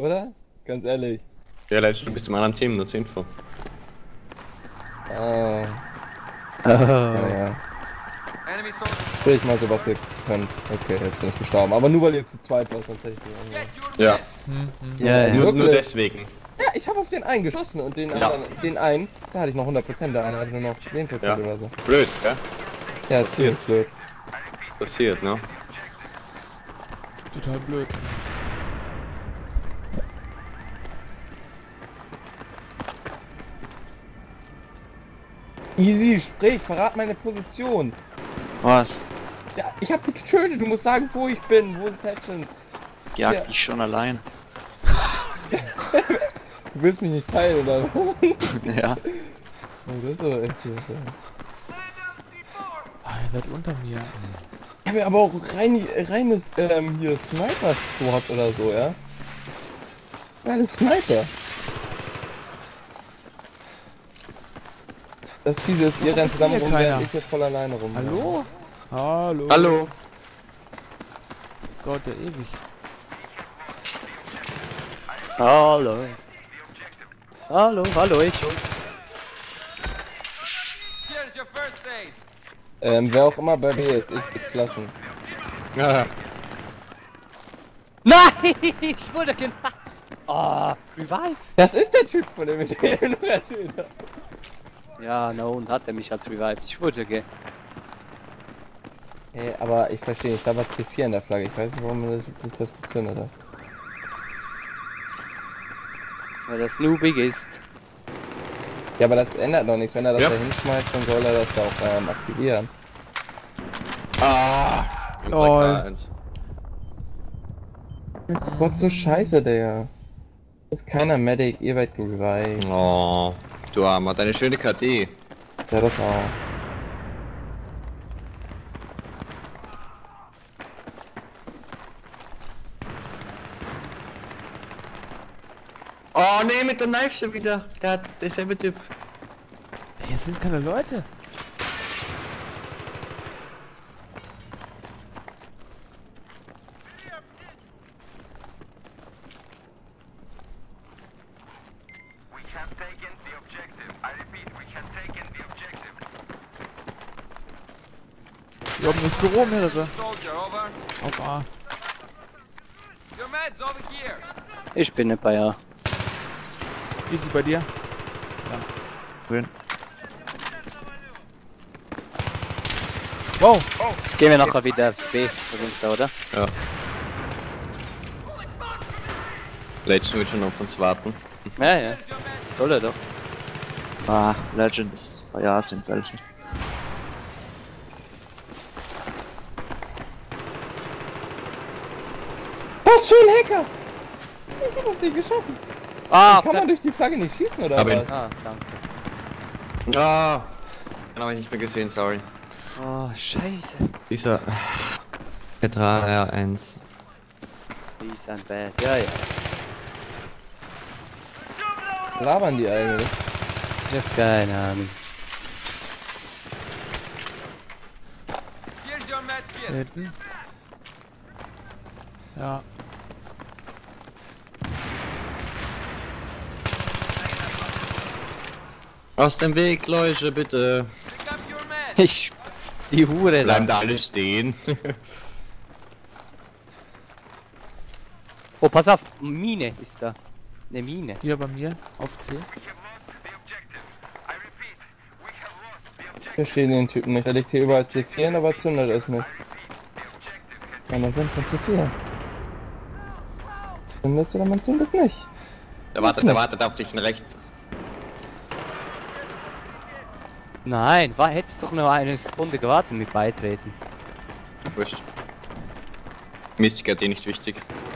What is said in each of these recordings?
Oder? Ganz ehrlich. Ja, Legend, du bist im anderen Team, nur zur Info. Ah. Oh. Naja. Will ich mal sowas jetzt können. Okay, jetzt bin ich gestorben. Aber nur weil ihr zu zweit war, sonst hätte ich nicht. Ja. Ja, ja. Nur deswegen. Ja, ich habe auf den einen geschossen und den Ja. anderen, den einen, da hatte ich noch 100%, der eine hatte nur noch 10% Ja. oder so. Blöd, gell? Ja, ziemlich blöd. Passiert, ne? Total blöd. Easy, sprich, verrat meine Position. Was? Ja, ich hab dich getötet, du musst sagen, wo ich bin, wo ist Hatchin? Jag Ja. dich schon allein. Du willst mich nicht teilen, oder was? Ja. Oh, das ist aber echt hier. Ah, ihr seid unter mir. Ich habe ja aber auch reines hier Sniper-Squad oder so, ja? Alles Sniper. Das Fiese ist, ihr Warum rennt ist zusammen hier rum, keiner? während ich jetzt voll alleine rum. Hallo? Hallo? Hallo! Das dauert ja ewig. Hallo. Hallo, hallo, ich. Wer auch immer bei mir ist, ich bitte lassen. Ja. Nein, ich wurde gemacht. Oh, Revive. Das ist der Typ, von dem ich eben nur erzählt habe. Ja, no, und hat er mich als revived. Ich wurde Hey, aber ich verstehe nicht, da war C4 in der Flagge. Ich weiß nicht, warum man das gezündet hat. weil das noobig ist. Ja, aber das ändert doch nichts. Wenn er das Ja. da hinschmeißt, dann soll er das da auch aktivieren. Ah! Lol. Das Squad so scheiße, Digga. Ist keiner Medic, ihr werdet gerevived. Oh, du Armer, deine schöne KD. Ja, das auch. Oh nee, mit der Knife schon wieder. Der hat derselbe Typ. Hier sind keine Leute. Hier oben ist Büro, mehrere. Auf A. Ich bin nicht bei A. Easy bei dir. Grün. Wow. Gehen wir nachher wieder aufs B, runter, oder? Ja. Legend wird schon auf uns warten. Ja, ja. Soll er doch. Ah, Legends. Ja, sind welche. Was für ein Hacker! Ich hab auf den geschossen. Ah, Kann man durch die Flagge nicht schießen, oder Hab ihn. was? Ah, danke. Ah! Den habe ich nicht mehr gesehen, sorry. Oh, scheiße. Dieser. Petra R1. Die ist ein Bad. Ja, ja. Labern die eigentlich? Ich hab keine Ahnung. Hier hinten. Ja. Aus dem Weg, Leute, bitte. Ich. Die Hure Bleiben da. da alle stehen. Oh, pass auf. Mine ist da. Ne Mine. Hier bei mir. Auf C. Ich verstehe den Typen nicht. Er liegt hier überall C4, aber zündet es nicht. Ja, das sind von C4. Zündet's oder man zündet's nicht. Der wartet auf dich in rechts. Nein, hättest doch nur eine Sekunde gewartet mit Beitreten. Wurscht. Mir ist die KD nicht wichtig.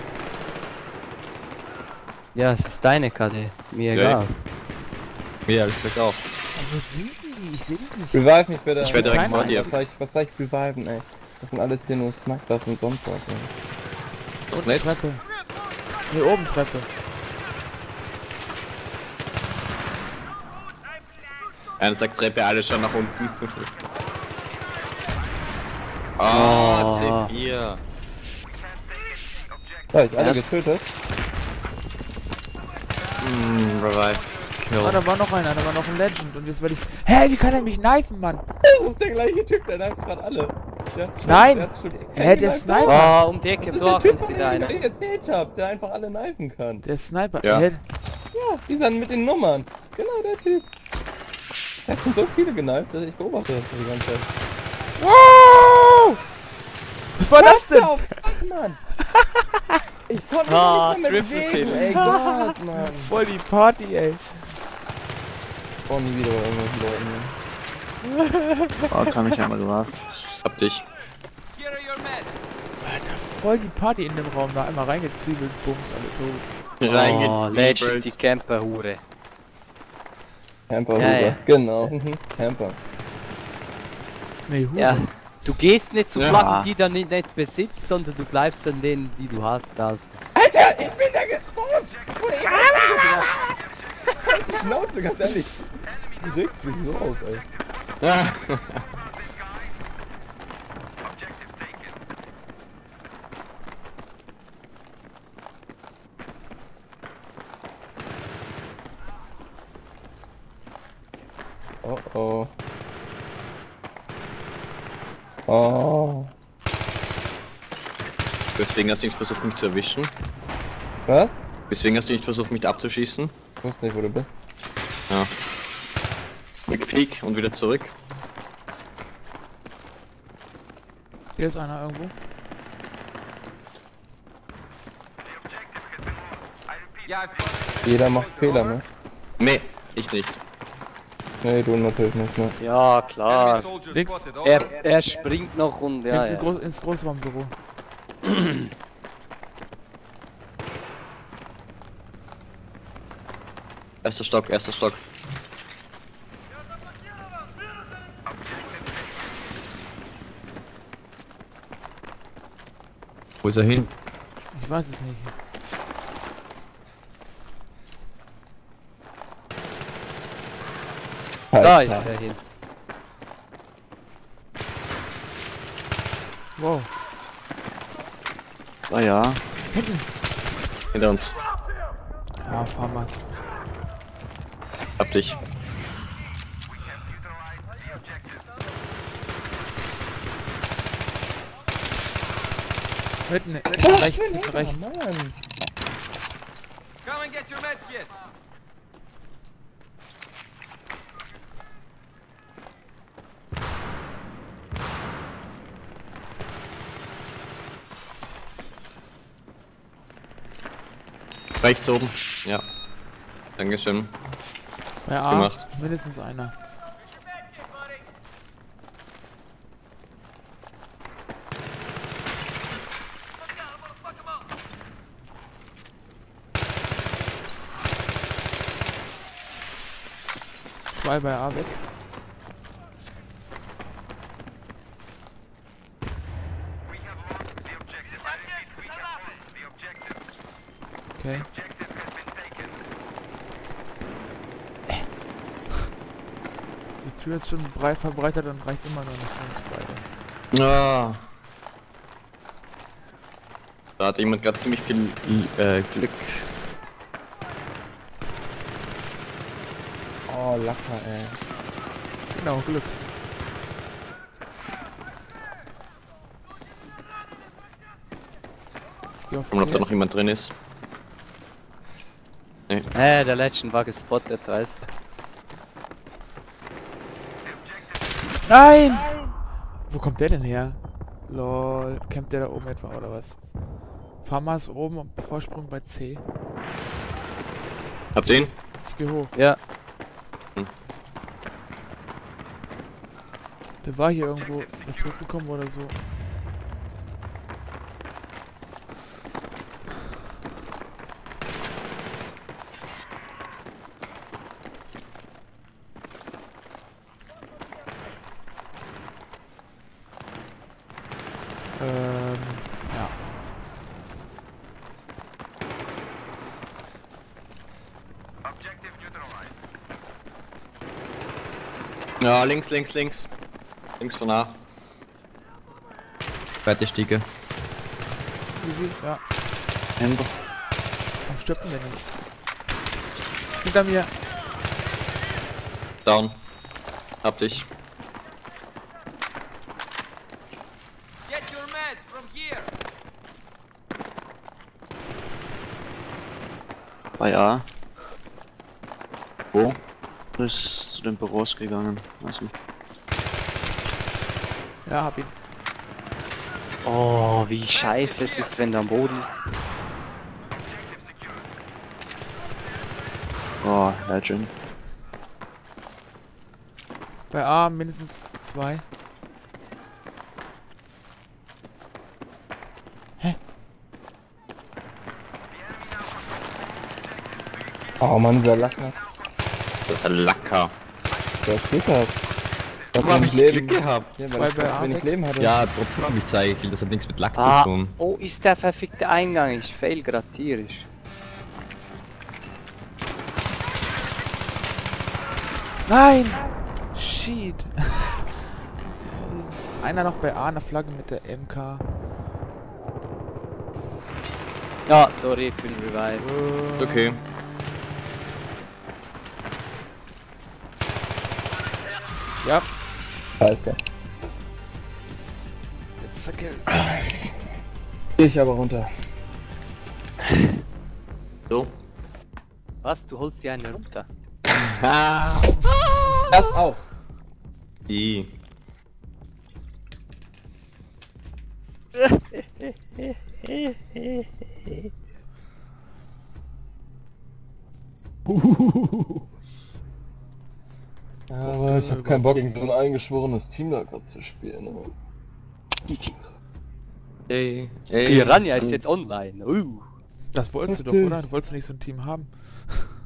Ja, es ist deine KD. Mir Ja, egal. Mir ehrlich gesagt auch. Wo sind die? Ich sehe die nicht. Revive mich bitte. Ich werde direkt Keiner vor dir. Was soll ich reviven, ey? Das sind alles hier nur Snipers und sonst was, ey. Unten Nett. Treppe. Hier oben Treppe. Einer sagt Treppe, alle schon nach unten. Oh. Oh, C4. Ja, ich alle Ja. getötet. Revive. Kill. Ah, da war noch einer, da war noch ein Legend und jetzt werde ich... Hä, wie kann er mich knifen, Mann? Das ist der gleiche Typ, der kneift gerade alle. Nein! Der Sniper! Oh, um die Ecke, so der auch Typ, kommt von wieder dem ich einer. erzählt hab, der einfach alle kneifen kann. Der Sniper, Ja. hä? Ja, dieser mit den Nummern. Genau, der Typ. Da sind so viele kneift, dass ich beobachte das die ganze Zeit. Wow! Was war das denn? Auf, Mann! Ich konnte Ah, mich nicht mehr Triple bewegen, Kill. ey Gott, Mann. Voll die Party, ey. Ich brauch nie wieder bei irgendwelchen Leuten. Oh, kann mich einmal gemacht. Hab dich. Alter, voll die Party in dem Raum, da einmal reingezwiebelt, bums, alle tot. Oh, Legend, die Camper-Hure. Camper, Ja, ja. genau. Camper. Nee, Hure. Ja, du gehst nicht zu Ja. Flaggen, die du nicht besitzt, sondern du bleibst an denen, die du hast. Also. Alter, ich bin da gespawnt! Die Schnauze, ganz ehrlich. Du regst mich so auf, ey. Ah. Oh oh. Oh. Deswegen hast du nicht versucht, mich zu erwischen. Was? Deswegen hast du nicht versucht, mich abzuschießen. Ich wusste nicht, wo du bist. Ja. Mit Peak und wieder zurück. Hier ist einer irgendwo. Jeder macht Fehler, ne? Nee, ich nicht. Nee, du natürlich nicht, ne? Ja, klar. Links, Er springt noch und ja. links ja. ins Großraumbüro. Erster Stock, erster Stock. Wo ist er hin? Ich weiß es nicht. Da ist er hin. Wow. Ah ja. Hinter uns. Ja, Farmers. Hab dich. Mitten, rechts, rechts. Mann. Come and get your med kit. Rechts oben. Ja. Dankeschön. Bei A, Gemacht. mindestens einer. Zwei bei A weg. Okay. Die Tür ist schon breit verbreitert und reicht immer noch nicht für uns beide. Ah. Da hat jemand gerade ziemlich viel Glück. Oh, Lacker, ey. Genau, Glück. Und ob da noch jemand drin ist. Nee. Der Legend war gespottet, weißt du. Nein! Wo kommt der denn her? Lol, campt der da oben etwa oder was? Farmers oben, Vorsprung bei C. Hab den? Ich geh hoch. Ja. Der war hier irgendwo, ist hochgekommen oder so. Ja. Ja, links, links, links. Links von A. Zweite Stiege. Easy, ja. Ember. Warum stirbt denn der nicht? Hinter mir. Down. Hab dich. Get your meds from here. Bei A. Wo? Ist zu den Büros gegangen. Weiß nicht. Ja, hab ihn. Oh, wie scheiße es ist, wenn der am Boden. Oh, Legend. Bei A mindestens 2. Oh Mann, dieser Lacker. Das ist ein Lacker. Der ist Glück gehabt. Warum hab ich Glück gehabt? Ja, Zwei weil ich bei ganz A wenig weg. Leben hatte. Ja, trotzdem hab ich Zeige. Das hat nichts mit Lack Ah, zu tun. oh, ist der verfickte Eingang. Ich fail grad tierisch. Nein! Shit! Einer noch bei A, eine Flagge mit der MK. Ja, sorry für den Revive. Okay. Ja, Scheiße. jetzt zackel. Geh ich aber runter. So. Was? Du holst dir eine runter? Das auch. I. Aber ich habe keinen Bock, gegen so ein eingeschworenes Team da gerade zu spielen. Aber... Ey, Piranha ist jetzt online. Das wolltest du doch, Richtig. oder? Du wolltest nicht so ein Team haben.